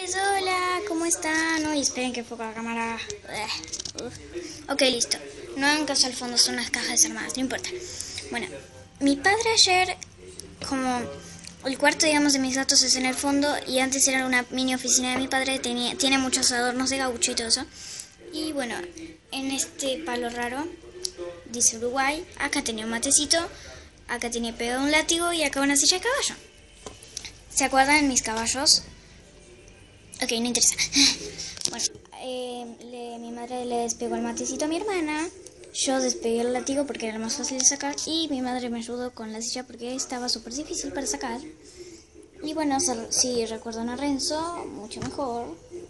Pues hola, ¿cómo están? Uy, esperen que enfoque la cámara. Ok, listo. No hagan caso al fondo, son las cajas desarmadas, no importa. Bueno, mi padre ayer, como el cuarto, digamos, de mis gatos es en el fondo y antes era una mini oficina de mi padre, tiene muchos adornos de gaucho y todo eso. Y bueno, en este palo raro, dice Uruguay, acá tenía un matecito, acá tenía pegado un látigo y acá una silla de caballo. ¿Se acuerdan mis caballos? Ok, no interesa. Bueno, mi madre le despegó el matecito a mi hermana. Yo despegué el látigo porque era más fácil de sacar. Y mi madre me ayudó con la silla porque estaba súper difícil para sacar. Y bueno, si recuerdan a Renzo, mucho mejor.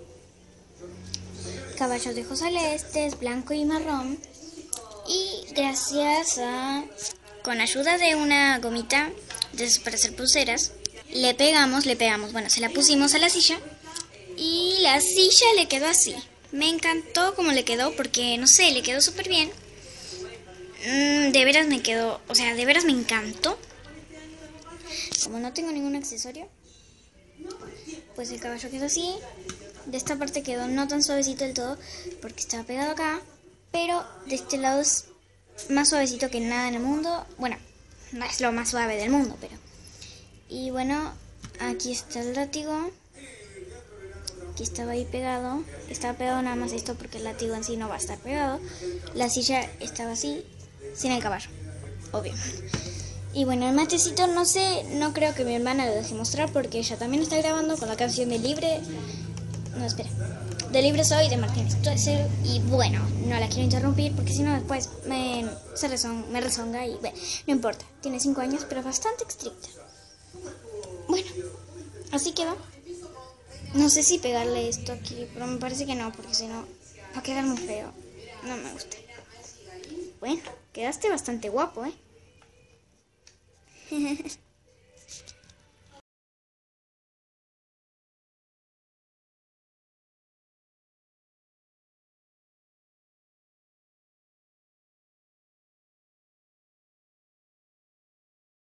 Caballos de ojos celestes, blanco y marrón. Y gracias a... Con ayuda de una gomita para hacer pulseras, le pegamos, bueno, se la pusimos a la silla. Y la silla le quedó así. Me encantó como le quedó porque, no sé, le quedó súper bien. De veras me quedó, o sea, de veras me encantó. Como no tengo ningún accesorio, pues el caballo quedó así. De esta parte quedó no tan suavecito del todo porque estaba pegado acá. Pero de este lado es más suavecito que nada en el mundo. Bueno, no es lo más suave del mundo, pero... Y bueno, aquí está el látigo. Aquí estaba ahí pegado. Estaba pegado nada más esto porque el látigo en sí no va a estar pegado. La silla estaba así, sin el caballo, obvio. Y bueno, el matecito no sé, no creo que mi hermana lo deje mostrar porque ella también está grabando con la canción de Libre. No, espera. De Libre Soy de Martín Stoessel. Y bueno, no la quiero interrumpir porque si no después me rezonga y bueno, no importa. Tiene 5 años pero bastante estricta. Bueno, así quedó. No sé si pegarle esto aquí, pero me parece que no, porque si no va a quedar muy feo. No me gusta. Bueno, quedaste bastante guapo, ¿eh?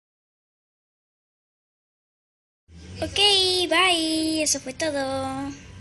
Ok, bye. Eso fue todo.